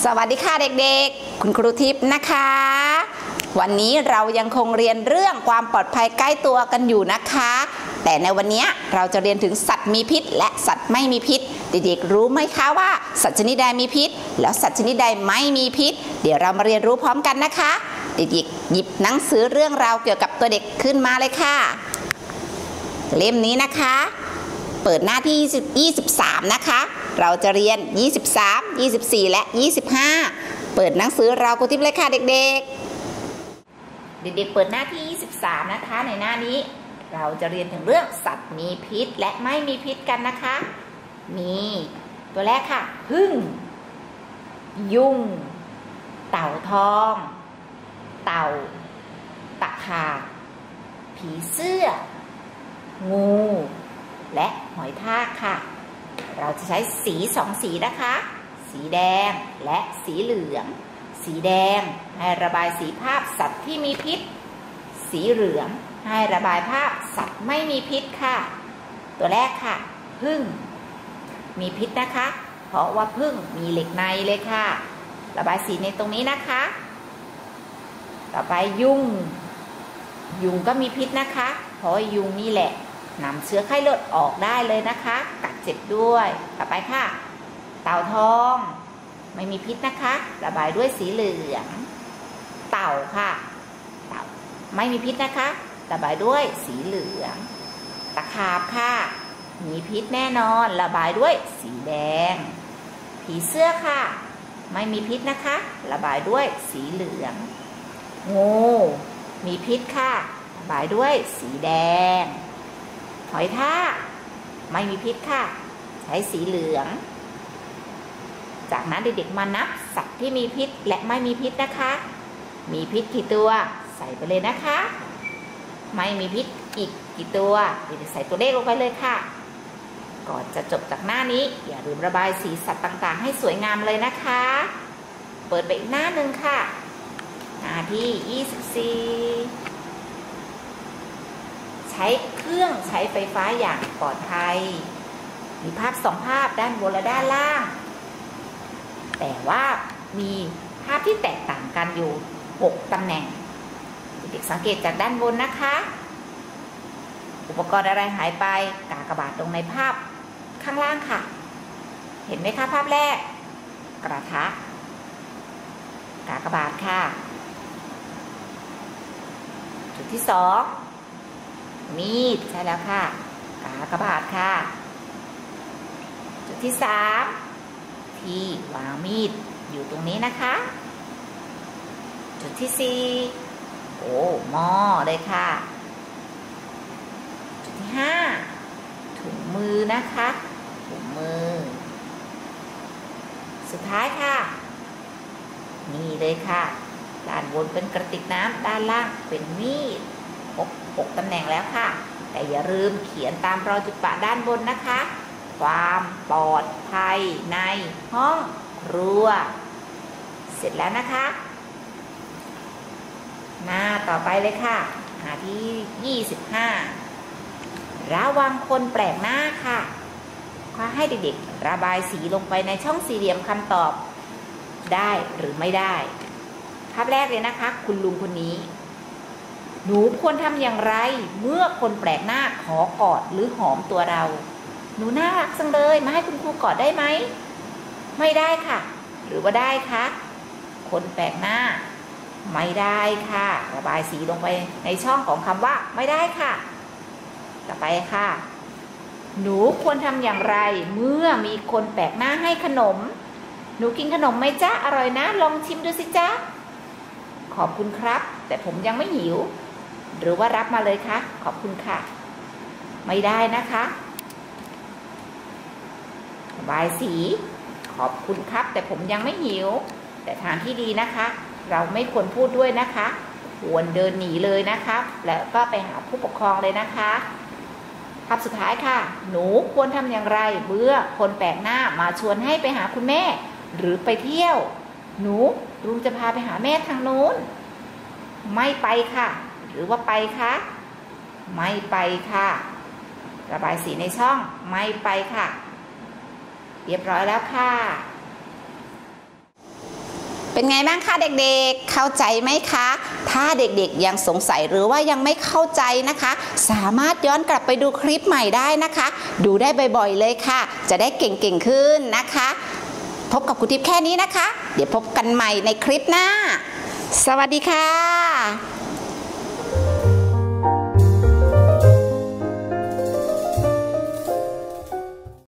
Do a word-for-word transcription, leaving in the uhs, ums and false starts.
สวัสดีค่ะเด็กๆคุณครูทิพย์นะคะวันนี้เรายังคงเรียนเรื่องความปลอดภัยใกล้ตัวกันอยู่นะคะแต่ในวันนี้เราจะเรียนถึงสัตว์มีพิษและสัตว์ไม่มีพิษเด็กๆรู้ไหมคะว่าสัตว์ชนิดใดมีพิษแล้วสัตว์ชนิดใดไม่มีพิษเดี๋ยวเรามาเรียนรู้พร้อมกันนะคะเด็กๆหยิบหนังสือเรื่องราวเกี่ยวกับตัวเด็กขึ้นมาเลยค่ะเล่มนี้นะคะเปิดหน้าที่ยี่สิบสามนะคะเราจะเรียนยี่สิบสาม ยี่สิบสี่และยี่สิบห้าเปิดหนังสือเราครูทิพย์เลยค่ะเด็กๆเด็กๆเปิดหน้าที่ยี่สิบสามนะคะในหน้านี้เราจะเรียนถึงเรื่องสัตว์มีพิษและไม่มีพิษกันนะคะมีตัวแรกค่ะผึ้งยุงเต่าทองเต่าตะขาบผีเสื้องูและหอยทากค่ะเราจะใช้สีสองสีนะคะสีแดงและสีเหลืองสีแดงให้ระบายสีภาพสัตว์ที่มีพิษสีเหลืองให้ระบายภาพสัตว์ไม่มีพิษค่ะตัวแรกค่ะผึ้งมีพิษนะคะเพราะว่าผึ้งมีเหล็กในเลยค่ะระบายสีในตรงนี้นะคะต่อไปยุงยุงก็มีพิษนะคะเพราะยุงนี่แหละนำเชื้อไข้เลือดออกได้เลยนะคะกัดเจ็บด้วยต่อไปค่ะเต่าทองไม่มีพิษนะคะระบายด้วยสีเหลืองเต่าค่ะเต่าไม่มีพิษนะคะระบายด้วยสีเหลืองตะขาบค่ะมีพิษแน่นอนระบายด้วยสีแดงผีเสื้อค่ะไม่มีพิษนะคะระบายด้วยสีเหลืองงูมีพิษค่ะระบายด้วยสีแดงหอยทากไม่มีพิษค่ะใช้สีเหลืองจากนั้นเด็กๆมานับสัตว์ที่มีพิษและไม่มีพิษนะคะมีพิษกี่ตัวใส่ไปเลยนะคะไม่มีพิษอีกกี่ตัวเด็กๆใส่ตัวเลขลงไปเลยค่ะก่อนจะจบจากหน้านี้อย่าลืมระบายสีสัตว์ต่างๆให้สวยงามเลยนะคะเปิดไปอีกหน้าหนึ่งค่ะหน้าที่ยี่สิบสี่ใช้เครื่องใช้ไฟฟ้าอย่างปลอดภัยมีภาพสองภาพด้านบนและด้านล่างแต่ว่ามีภาพที่แตกต่างกันอยู่หกตำแหน่งเด็กๆสังเกตจากด้านบนนะคะอุปกรณ์อะไรหายไปกากบาทตรงในภาพข้างล่างค่ะเห็นไหมคะภาพแรกกระทะกากบาทค่ะจุดที่สองมีดใช่แล้วค่ะกากบาทค่ะจุดที่สามที่วางมีดอยู่ตรงนี้นะคะจุดที่สี่โอ้หม้อเลยค่ะจุดที่ห้าถุงมือนะคะถุงมือสุดท้ายค่ะนี่เลยค่ะด้านบนเป็นกระติกน้ำด้านล่างเป็นมีดหกหกตำแหน่งแล้วค่ะแต่อย่าลืมเขียนตามรอยจุดปะด้านบนนะคะความปลอดภัยในห้องครัวเสร็จแล้วนะคะหน้าต่อไปเลยค่ะหน้าที่ยี่สิบห้าระวังคนแปลกหน้าค่ะขอให้เด็กๆระบายสีลงไปในช่องสี่เหลี่ยมคำตอบได้หรือไม่ได้ภาพแรกเลยนะคะคุณลุงคนนี้หนูควรทำอย่างไรเมื่อคนแปลกหน้าขอกอดหรือหอมตัวเราหนูน่ารักจังเลยมาให้คุณครูกอดได้ไหมไม่ได้ค่ะหรือว่าได้คะคนแปลกหน้าไม่ได้ค่ะระบายสีลงไปในช่องของคำว่าไม่ได้ค่ะต่อไปค่ะหนูควรทำอย่างไรเมื่อมีคนแปลกหน้าให้ขนมหนูกินขนมไหมจ๊ะอร่อยนะลองชิมดูสิจ๊ะขอบคุณครับแต่ผมยังไม่หิวหรือว่ารับมาเลยคะขอบคุณค่ะไม่ได้นะคะระบายสีขอบคุณครับแต่ผมยังไม่หิวแต่ทางที่ดีนะคะเราไม่ควรพูดด้วยนะคะควรเดินหนีเลยนะคะแล้วก็ไปหาผู้ปกครองเลยนะคะภาพสุดท้ายค่ะหนูควรทำอย่างไรเมื่อคนแปลกหน้ามาชวนให้ไปหาคุณแม่หรือไปเที่ยวหนูลุงจะพาไปหาแม่ทางนู้นไม่ไปค่ะหรือว่าไปคะไม่ไปค่ะระบายสีในช่องไม่ไปค่ะเรียบร้อยแล้วค่ะเป็นไงบ้างคะเด็กๆเข้าใจไหมคะถ้าเด็กๆยังสงสัยหรือว่ายังไม่เข้าใจนะคะสามารถย้อนกลับไปดูคลิปใหม่ได้นะคะดูได้บ่อยๆเลยค่ะจะได้เก่งๆขึ้นนะคะพบกับครูทิพย์แค่นี้นะคะเดี๋ยวพบกันใหม่ในคลิปหน้าสวัสดีค่ะ